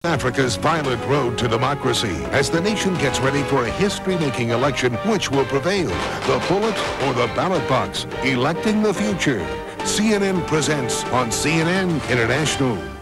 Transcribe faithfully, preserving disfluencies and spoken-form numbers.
Africa's violent road to democracy as the nation gets ready for a history-making election. Which will prevail, the bullet or the ballot box? Electing the future. C N N presents on C N N International.